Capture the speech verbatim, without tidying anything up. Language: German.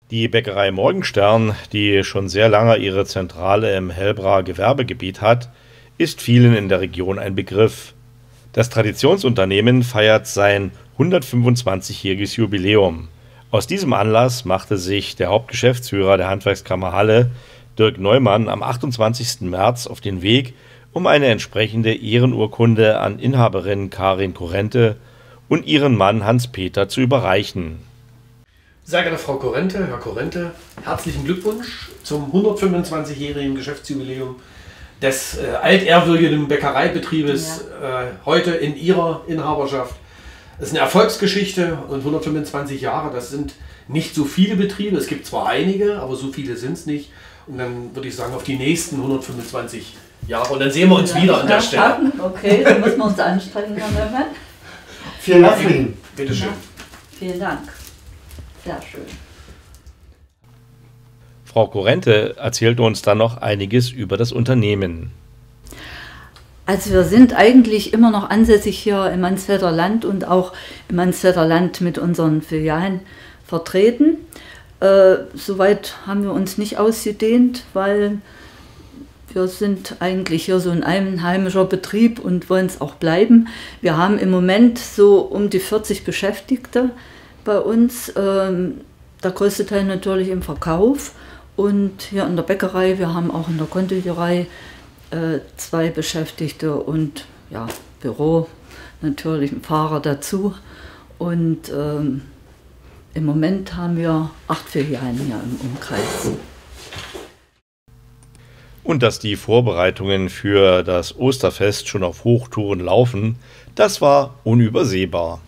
Die Bäckerei Morgenstern, die schon sehr lange ihre Zentrale im Hellbraer Gewerbegebiet hat, ist vielen in der Region ein Begriff. Das Traditionsunternehmen feiert sein hundertfünfundzwanzigjähriges Jubiläum. Aus diesem Anlass machte sich der Hauptgeschäftsführer der Handwerkskammer Halle, Dirk Neumann, am achtundzwanzigsten März auf den Weg, um eine entsprechende Ehrenurkunde an Inhaberin Karin Korrente und ihren Mann Hans-Peter zu überreichen. Sehr geehrte Frau Korrente, Herr Korrente, herzlichen Glückwunsch zum hundertfünfundzwanzigjährigen Geschäftsjubiläum des äh, altehrwürdigen Bäckereibetriebes, ja. äh, heute in Ihrer Inhaberschaft. Es ist eine Erfolgsgeschichte und hundertfünfundzwanzig Jahre, das sind nicht so viele Betriebe. Es gibt zwar einige, aber so viele sind es nicht. Und dann würde ich sagen, auf die nächsten hundertfünfundzwanzig Jahre. Und dann sehen wir uns ja, wieder an der Stelle. Okay, dann müssen wir uns anstrengen, Herr Neumann. Vielen Dank Ihnen. Bitte schön. Ja, vielen Dank. Sehr schön. Frau Korrente erzählte uns dann noch einiges über das Unternehmen. Also wir sind eigentlich immer noch ansässig hier im Mansfelder Land und auch im Mansfelder Land mit unseren Filialen vertreten. Äh, soweit haben wir uns nicht ausgedehnt, weil wir sind eigentlich hier so ein einheimischer Betrieb und wollen es auch bleiben. Wir haben im Moment so um die vierzig Beschäftigte bei uns. Ähm, der größte Teil natürlich im Verkauf und hier in der Bäckerei. Wir haben auch in der Konditorei äh, zwei Beschäftigte und ja, Büro, natürlich ein Fahrer dazu. Und ähm, im Moment haben wir acht Filialen hier im Umkreis. Und dass die Vorbereitungen für das Osterfest schon auf Hochtouren laufen, das war unübersehbar.